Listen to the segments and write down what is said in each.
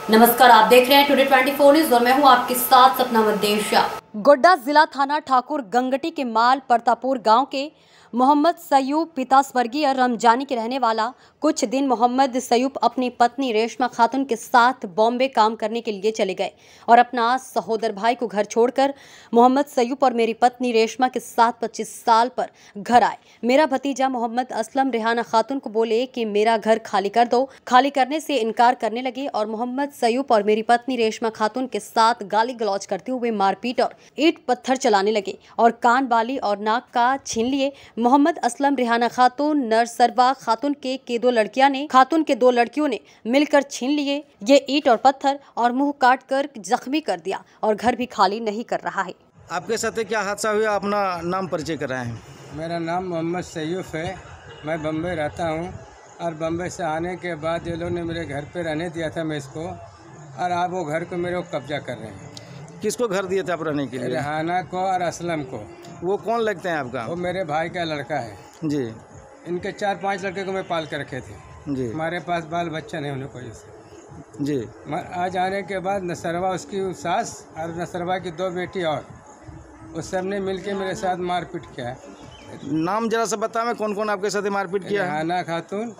नमस्कार, आप देख रहे हैं टुडे 24 न्यूज और मैं हूं आपके साथ सपना मदेशिया। गोड्डा जिला थाना ठाकुर गंगटी के माल परतापुर गांव के मोहम्मद सयूब पिता स्वर्गीय रमजानी के रहने वाला कुछ दिन मोहम्मद सयूब अपनी पत्नी रेशमा खातून के साथ बॉम्बे काम करने के लिए चले गए और अपना सहोदर भाई को घर छोड़कर मोहम्मद सयूब और मेरी पत्नी रेशमा के साथ 25 साल पर घर आए। मेरा भतीजा मोहम्मद असलम रेहाना खातून को बोले कि मेरा घर खाली कर दो। खाली करने से इनकार करने लगे और मोहम्मद सयूब और मेरी पत्नी रेशमा खातून के साथ गाली गलौज करते हुए मारपीट और ईंट पत्थर चलाने लगे और कान बाली और नाक का छीन लिए। मोहम्मद असलम रेहाना खातून नरसरवा खातून के दो लड़कियों ने मिलकर छीन लिए ये ईंट और पत्थर और मुंह काट कर जख्मी कर दिया और घर भी खाली नहीं कर रहा है। आपके साथ क्या हादसा हुआ, अपना नाम परिचय कराएं। मेरा नाम मोहम्मद सयूफ है, मैं बम्बई रहता हूँ और बम्बई से आने के बाद ये लोग ने मेरे घर पे रहने दिया था मैं इसको, और आप वो घर को मेरे को कब्जा कर रहे हैं। किसको घर दिए थे आप रहने के लिए? रेहाना को और असलम को। वो कौन लगते हैं आपका? वो मेरे भाई का लड़का है जी। इनके 4-5 लड़के को मैं पाल कर रखे थे जी। हमारे पास बाल बच्चा नहीं होने को वजह जी। आज आने के बाद नसरवा उसकी सास और नसरवा की 2 बेटी और उस सब ने मिल के मेरे साथ मारपीट किया है। नाम जरा सा बता मैं कौन कौन आपके साथ मारपीट किया है? रेहाना खातून,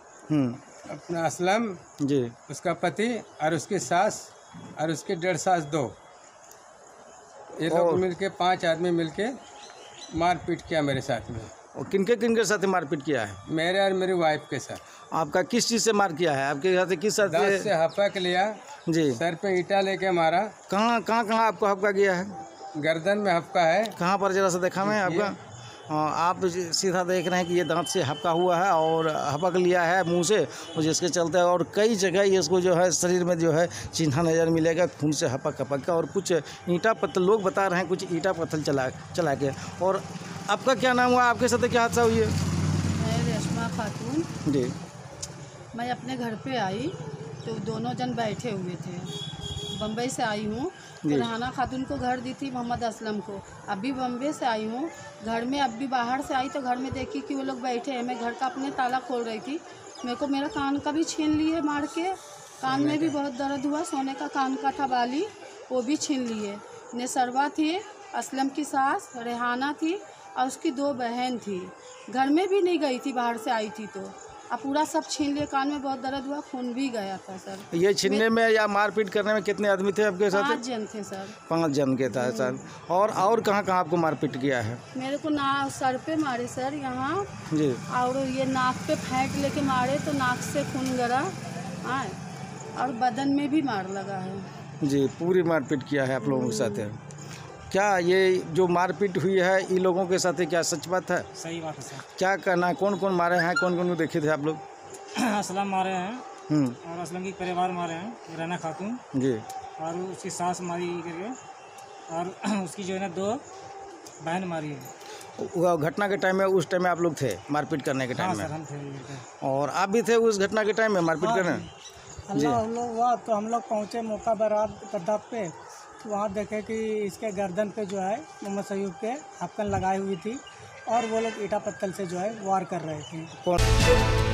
अपना असलम जी, उसका पति और उसकी सास और उसकी 1.5 सास 2, ये लोग मिलके 5 आदमी मिलके मारपीट किया मेरे साथ में। और किनके साथ मारपीट किया है? मेरे और मेरी वाइफ के साथ। आपका किस चीज़ से मार किया है? आपके साथ किस साथ से हपक लिया जी? सर पे ईंटा लेके मारा। कहाँ आपको हपका गया है? गर्दन में हपका है। कहाँ पर जरा सा देखा मैं आपका? आप सीधा देख रहे हैं कि ये दांत से हपका हुआ है और हपक लिया है मुंह से, और जिसके चलते और कई जगह इसको जो है शरीर में जो है चिन्ह नज़र मिलेगा खून से हपक का, और कुछ ईंटा पत्थर लोग बता रहे हैं कुछ ईंटा पत्थर चला के। और आपका क्या नाम हुआ? आपके साथ क्या हादसा हुई है? मैं रेशमा खातून जी। मैं अपने घर पे आई तो दोनों जन बैठे हुए थे। बम्बई से आई हूँ तो रेहाना खातून को घर दी थी मोहम्मद असलम को। अभी बम्बई से आई हूँ, घर में अभी बाहर से आई तो घर में देखी कि वो लोग बैठे हैं। मैं घर का अपने ताला खोल रही थी, मेरा कान का भी छीन लिए मार के। कान में भी बहुत दर्द हुआ, सोने का कान का था बाली, वो भी छीन लिए। नसरवा थी, असलम की सास, रेहाना थी और उसकी 2 बहन थी। घर में भी नहीं गई थी, बाहर से आई थी तो अब पूरा सब छीन लिए। कान में बहुत दर्द हुआ, खून भी गया था सर। ये छीनने में या मारपीट करने में कितने आदमी थे आपके साथ? 5 जन थे सर। 5 जन के था सर। और कहाँ आपको मारपीट किया है? मेरे को सर पे मारे सर, यहाँ जी, और ये नाक पे फेंट लेके मारे तो नाक से खून गिरा, और बदन में भी मार लगा है जी। पूरी मारपीट किया है आप लोगों के साथ है। क्या ये जो मारपीट हुई है इन लोगों के साथ क्या सच बात है? सही बात है सर। क्या करना, कौन कौन मारे हैं, कौन कौन को देखे थे आप लोग? असलम मारे हैं और असलम की परिवार मारे हैं, रेहाना खातून जी, और उसकी सास मारी करके, और उसकी जो है ना 2 बहन मारी है। वो घटना के टाइम में, उस टाइम में आप लोग थे मारपीट करने के टाइम में? सर, हम थे। और आप भी थे उस घटना के टाइम में मारपीट करने? हम लोग हुआ तो हम लोग पहुँचे मौका बरात पे, तो वहाँ देखे कि इसके गर्दन पे जो है मोहम्मद सयूब के हपकन लगाई हुई थी और वो लोग ईंटा पत्थर से जो है वार कर रहे थे।